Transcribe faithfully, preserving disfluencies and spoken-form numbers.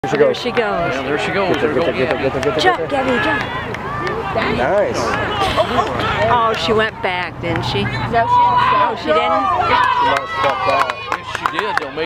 There she goes. There she goes. Yeah, there she goes. There go Gabby. Jump, Gabby, jump. Nice. Oh, she went back, didn't she? No, she didn't. Oh, she didn't? She might have stuck that. Yes, she did. They'll make